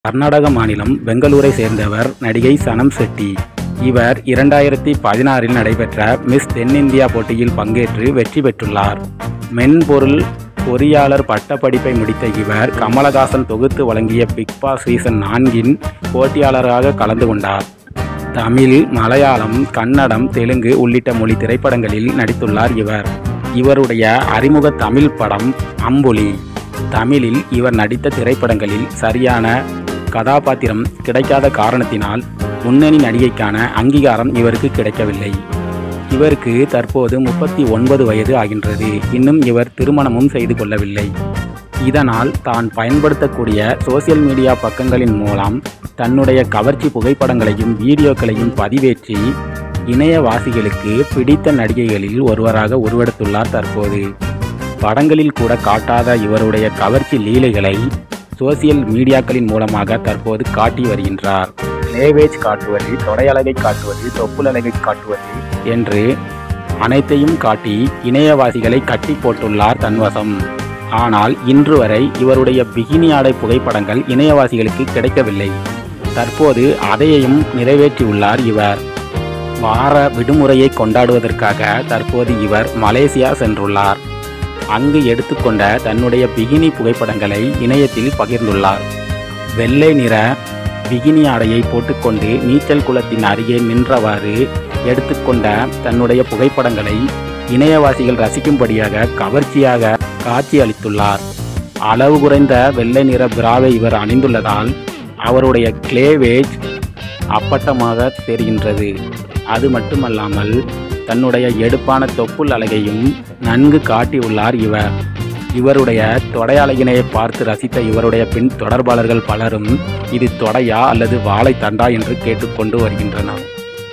கர்நாடக மாநிலம் பெங்களூரை சேர்ந்தவர் நடிகை சனம் ஷெட்டி. இவர் 2016இல் நடைபெற்ற மிஸ் தென்னிந்தியா போட்டியில் பங்கேற்று வெற்றி பெற்றுள்ளார். மென்பொருள் பொறியாளர் பட்டப்படிப்பை முடித்த இவர் கமலஹாசன் தொகுத்து வழங்கிய பிக் பாஸ் சீசன் 4இன் போட்டியாளராக கலந்து கொண்டார். தமிழ், மலையாளம், கன்னடம், தெலுங்கு உள்ளிட்ட மொழி திரைப்படங்களில் நடித்துள்ளார் இவர். இவருடைய அறிமுக தமிழ் படம் அம்புலி. தமிழில் இவர் நடித்த திரைப்படங்களில் சரியான கதாபாத்திரம் கிடைக்காத காரணத்தினால் முன்னணி நடிகைக்கான அங்கீகாரம் இவருக்கு கிடைக்கவில்லை. இவருக்கு தற்போது 39 வயது ஆகின்றது. இன்னும் இவர் திருமணமும் செய்து கொள்ளவில்லை. இதனால் தான் பயன்படுத்தக்கூடிய சோசியல் மீடியா பக்கங்களின் மூலம் தன்னுடைய கவர்ச்சி புகைப்படங்களையும் வீடியோக்களையும் பதிவேற்றி இணையவாசிகளுக்கு பிடித்த நடிகைகளில் ஒருவராக உருவெடுத்துள்ளார். தற்போது படங்களில் கூட காட்டாத இவருடைய கவர்ச்சி லீலைகளை சோசியல் மீடியாக்களின் மூலமாக தற்போது காட்டி வருகின்றார். லேவேஜ் காட்டுவது, தொடையழகை காட்டுவது, தொப்புளழகை காட்டுவது என்று அனைத்தையும் காட்டி இணையவாசிகளை கட்டி போட்டுள்ளார் தன்வசம். ஆனால் இன்று வரை இவருடைய பிகினி ஆடை புகைப்படங்கள் இணையவாசிகளுக்கு கிடைக்கவில்லை. தற்போது அதையும் நிறைவேற்றியுள்ளார் இவர். வார விடுமுறையை கொண்டாடுவதற்காக தற்போது இவர் மலேசியா சென்றுள்ளார். அங்கு எடுத்துக்கொண்ட தன்னுடைய பிகினி புகைப்படங்களை இணையத்தில் பகிர்ந்துள்ளார். வெள்ளை நிற பிகினி ஆடையை போட்டுக்கொண்டு நீச்சல் குளத்தின் அருகே நின்றவாறு எடுத்துக்கொண்ட தன்னுடைய புகைப்படங்களை இணையவாசிகள் ரசிக்கும்படியாக கவர்ச்சியாக காட்சி அளித்துள்ளார். அளவு குறைந்த வெள்ளை நிற பிராவை இவர் அணிந்துள்ளதால் அவருடைய கிளேவேஜ் அப்பட்டமாக தெரிகின்றது. அது மட்டுமல்லாமல் தன்னுடைய எடுப்பான தொப்புள் அழகையும் நன்கு காட்டியுள்ளார் இவர். இவருடைய தொடை அழகினை பார்த்து ரசித்த இவருடைய பின் தொடர்பாளர்கள் பலரும் இது தொடையா அல்லது வாழை தண்டா என்று கேட்டுக்கொண்டு வருகின்றனர்.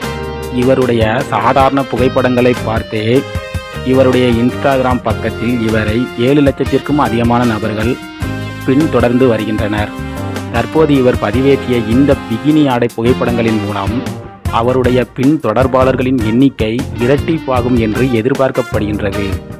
இவருடைய சாதாரண புகைப்படங்களை பார்த்தே இவருடைய இன்ஸ்டாகிராம் பக்கத்தில் இவரை 7 லட்சத்திற்கும் அதிகமான நபர்கள் பின்தொடர்ந்து வருகின்றனர். தற்போது இவர் பதிவேற்றிய இந்த பிகினி ஆடை புகைப்படங்களின் மூலம் அவருடைய பின் தொடர்பாளர்களின் எண்ணிக்கை இரட்டிப்பாகும் என்று எதிர்பார்க்கப்படுகின்றது.